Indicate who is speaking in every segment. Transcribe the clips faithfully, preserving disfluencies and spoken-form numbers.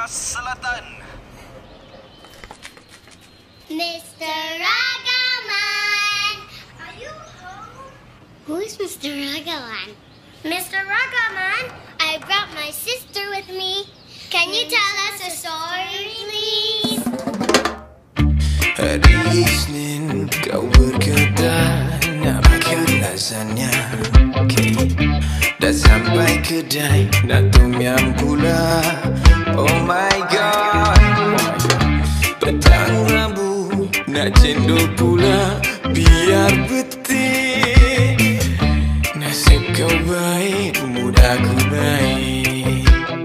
Speaker 1: Malaysia Selatan.
Speaker 2: mister Ragaman, are you home? Who is mister Ragaman? mister Ragaman, I brought my sister with me. Can you tell us a story, please?
Speaker 3: Hari Isnin kau berkata nak makan lasagna, okay. Dah sampai kedai nak tom yum pula. Oh my god. Petang Rabu nak cendol pula. Biar betik. Nasib kau baik, muda aku baik.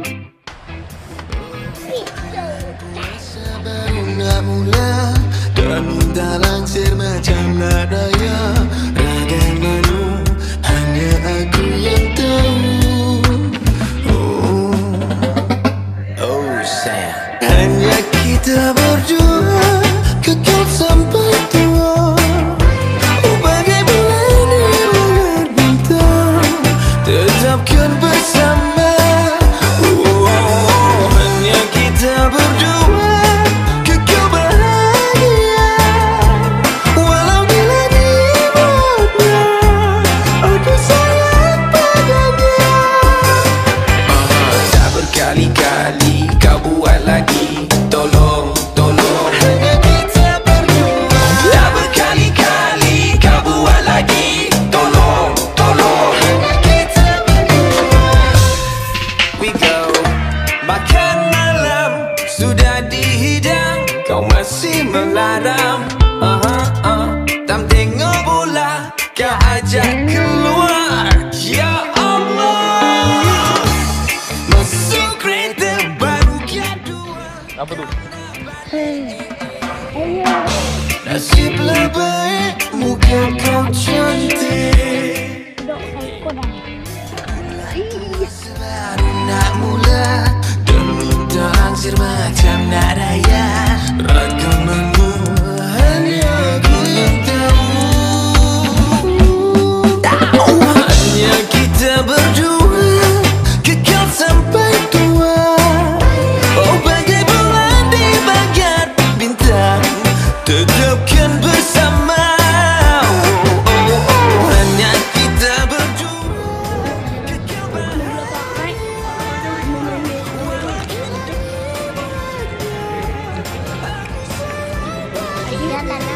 Speaker 3: Masa baru nak mula dan minta langsir macam nadaya. Ragai malu hanya aku yang tahu. Oh, oh sayang, hanya kita berdua kekal sampai tua. Oh bagai bulan di luar bintang, tetapkan bersama. Oh, oh, hanya kita berdua kekal bahagia. Walau bila di mana aku sayang padanya. Ah, tak berkali-kali kau buat lagi. Tolong, tolong. Hanya kita berdua. Tak berkali-kali kau buat lagi. Tolong, tolong. Hanya kita berdua. We go. Makan malam sudah dihidang, kau masih melarang. Uh -huh, uh. Tam tengok bola, kau ajak keluar. Ya Allah, masuk kereta baru kedua.
Speaker 4: Apa tu?
Speaker 3: Nasiblah baik, muka kau cantik. Baru nak mula dan minta langsir macam nak raya. Ragamanmu hanya aku yang tahu. Hanya kita berdua kekal sampai tua. Oh bagai bulan di bagat bintang, tetapkan bersama. Oh, oh, oh. Hanya kita berdua kekal
Speaker 2: Iya, Tante.